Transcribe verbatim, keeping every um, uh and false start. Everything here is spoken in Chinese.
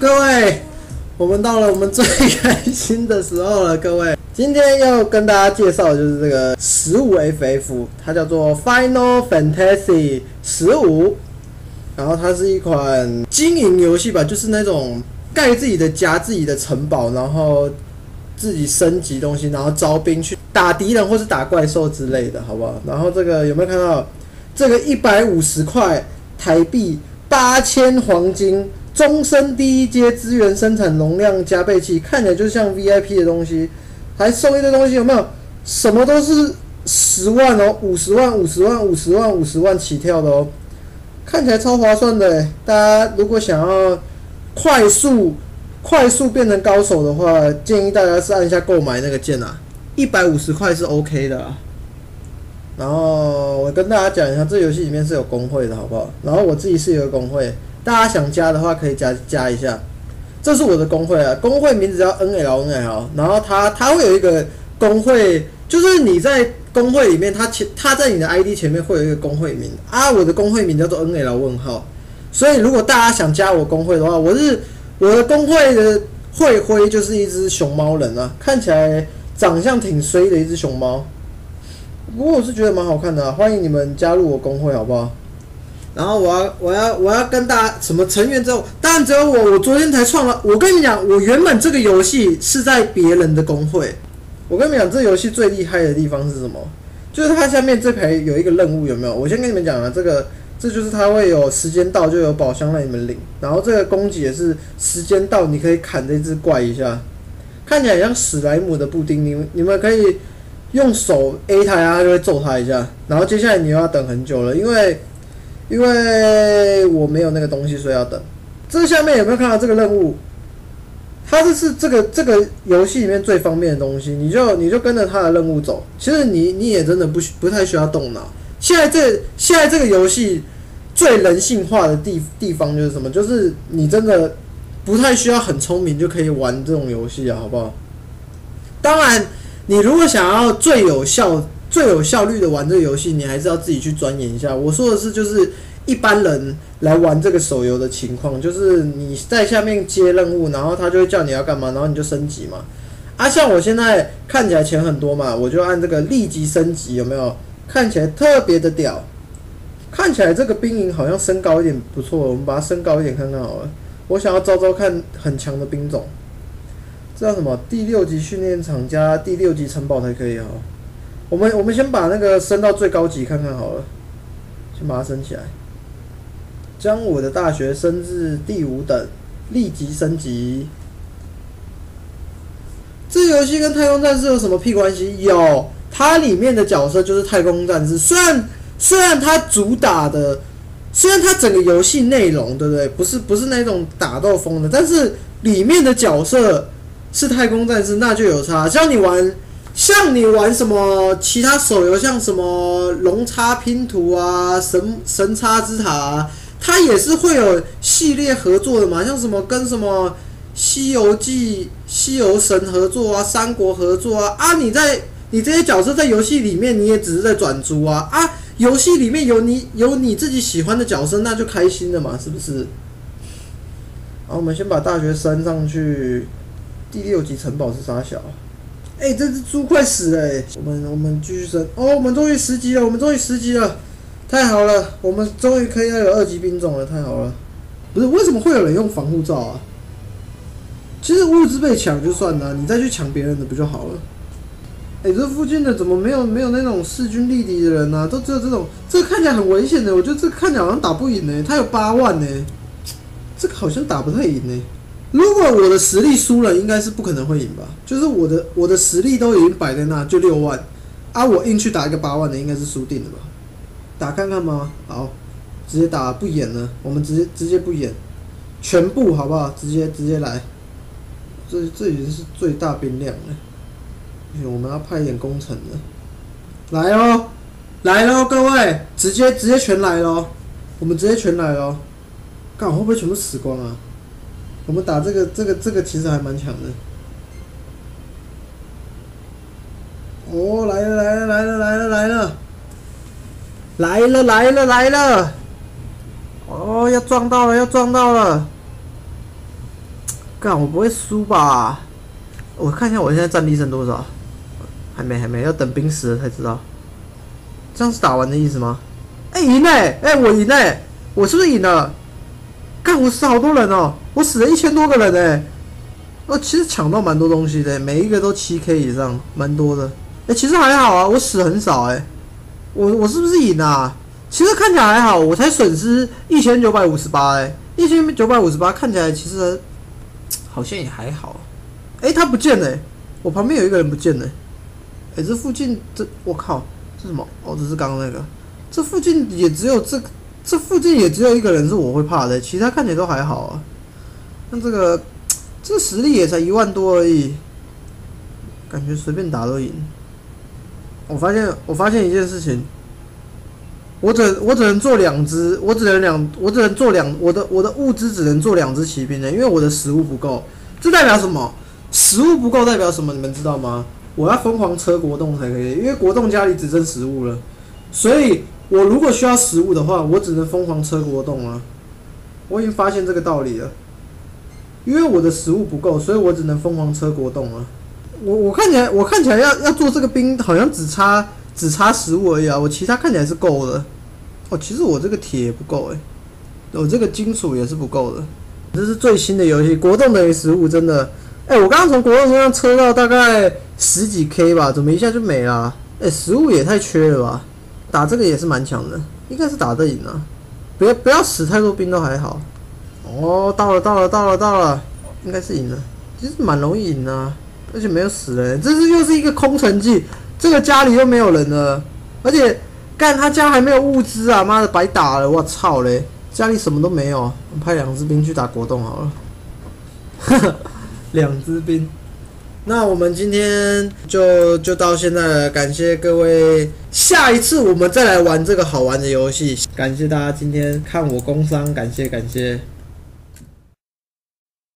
各位，我们到了我们最开心的时候了，各位。今天要跟大家介绍的就是这个十五 F F， 它叫做 Final Fantasy 十五，然后它是一款经营游戏吧，就是那种盖自己的家、自己的城堡，然后自己升级东西，然后招兵去打敌人或是打怪兽之类的，好不好？然后这个有没有看到？这个一百五十块台币，八千黄金，终身第一阶资源生产容量加倍器，看起来就像 V I P 的东西，还送一堆东西，有没有？什么都是十万哦，五十万、五十万、五十万、五十万起跳的哦，看起来超划算的。大家如果想要快速快速变成高手的话，建议大家是按下购买那个键啊，一百五十块是 OK 的啊。然后我跟大家讲一下，这游戏里面是有工会的，好不好？然后我自己是有个工会，大家想加的话可以加加一下。这是我的工会啊，工会名字叫 N L N L， 然后它它会有一个工会，就是你在工会里面，它前它在你的 I D 前面会有一个工会名啊，我的工会名叫做 N L 问号。所以如果大家想加我工会的话，我是我的工会的会徽就是一只熊猫人啊，看起来长相挺衰的一只熊猫。不过我是觉得蛮好看的啊，欢迎你们加入我工会好不好？然后我要我要我要跟大家什么成员之后，当然只有我，我昨天才创了。我跟你讲，我原本这个游戏是在别人的工会。我跟你们讲，这游戏最厉害的地方是什么？就是它下面这排有一个任务，有没有？我先跟你们讲了，这个这就是它会有时间到就有宝箱让你们领，然后这个攻击也是时间到你可以砍这只怪一下，看起来像史莱姆的布丁，你们你们可以用手 A 它，它就会揍它一下，然后接下来你又要等很久了，因为因为我没有那个东西，所以要等。这下面有没有看到这个任务？它这是这个这个游戏里面最方便的东西，你就你就跟着它的任务走。其实你你也真的不不太需要动脑。现在这现在这个游戏最人性化的地地方就是什么？就是你真的不太需要很聪明就可以玩这种游戏啊，好不好？当然。你如果想要最有效、最有效率的玩这个游戏，你还是要自己去钻研一下。我说的是，就是一般人来玩这个手游的情况，就是你在下面接任务，然后他就会叫你要干嘛，然后你就升级嘛。啊，像我现在看起来钱很多嘛，我就按这个立即升级，有没有？看起来特别的屌，看起来这个兵营好像升高一点不错，我们把它升高一点看看好了。我想要招招看很强的兵种。这叫什么？第六级训练场加第六级城堡才可以哈。我们我们先把那个升到最高级看看好了，先把它升起来。将我的大学升至第五等，立即升级。这游戏跟太空战士有什么屁关系？有，它里面的角色就是太空战士。虽然虽然它主打的，虽然它整个游戏内容对不对？不是不是那种打斗风的，但是里面的角色是太空战士，那就有差。像你玩，像你玩什么其他手游，像什么龙叉拼图啊、神神叉之塔啊，它也是会有系列合作的嘛。像什么跟什么西游记、西游神合作啊、三国合作啊。啊，你在你这些角色在游戏里面，你也只是在转租啊。啊，游戏里面有你有你自己喜欢的角色，那就开心了嘛，是不是？好，我们先把大学升上去。第六级城堡是啥小？哎、欸，这只猪快死了哎、欸！我们我们继续升哦，我们终于十级了，我们终于十级了，太好了，我们终于可以要有二级兵种了，太好了！不是为什么会有人用防护罩啊？其实物资被抢就算了，你再去抢别人的不就好了？哎、欸，这附近的怎么没有没有那种势均力敌的人啊？都只有这种，这个看起来很危险的，我觉得这个看起来好像打不赢呢、欸。他有八万呢、欸，这个好像打不太赢呢、欸。如果我的实力输了，应该是不可能会赢吧？就是我的我的实力都已经摆在那，就六万啊，我硬去打一个八万的，应该是输定了吧？打看看吗？好，直接打不演了，我们直接直接不演，全部好不好？直接直接来，这这已经是最大兵量了，我们要派一点工程了，来咯，来咯，各位，直接直接全来咯，我们直接全来咯，看我会不会全部死光啊？我们打这个这个这个其实还蛮强的。哦，来了来了来了来了来了，来了来了来了！哦，要撞到了要撞到了！ 干，我不会输吧？我看一下我现在战力剩多少，还没还没，要等兵死了才知道。这样是打完的意思吗？哎、欸，赢嘞！哎，我赢嘞！我是不是赢了？干，我死好多人哦，我死了一千多个人哎！我其实抢到蛮多东西的，每一个都七 K 以上，蛮多的。哎、欸，其实还好啊，我死很少哎。我我是不是赢啊？其实看起来还好，我才损失一千九百五十八哎，一千九百五十八看起来其实好像也还好。哎、欸，他不见了、欸，我旁边有一个人不见了、欸。哎、欸，这附近这我靠，这什么？哦，这是刚刚那个。这附近也只有这这附近也只有一个人是我会怕的，其他看起来都还好啊。那这个这个实力也才一万多而已，感觉随便打都赢。我发现我发现一件事情，我只我只能做两只，我只能两我只能做两我的我的物资只能做两只骑兵的，因为我的食物不够。这代表什么？食物不够代表什么？你们知道吗？我要疯狂车国栋才可以，因为国栋家里只剩食物了，所以我如果需要食物的话，我只能疯狂车国栋啊。我已经发现这个道理了，因为我的食物不够，所以我只能疯狂车国栋啊。我我看起来我看起来要要做这个兵，好像只差只差食物而已啊，我其他看起来是够的。哦，其实我这个铁也不够哎、欸，我这个金属也是不够的。这是最新的游戏，国栋等于食物，真的。哎、欸，我刚刚从国栋身上车到大概十几 K 吧，怎么一下就没了、啊？哎、欸，食物也太缺了吧！打这个也是蛮强的，应该是打得赢啊。不要不要死太多兵都还好。哦，到了到了到了到了，应该是赢了，其实蛮容易赢的、啊，而且没有死人。这是又是一个空城计，这个家里又没有人了，而且干他家还没有物资啊！妈的，白打了！我操嘞，家里什么都没有，我派两支兵去打国栋好了。呵呵。两支兵，那我们今天就就到现在了，感谢各位，下一次我们再来玩这个好玩的游戏，感谢大家今天看我工商，感谢感谢。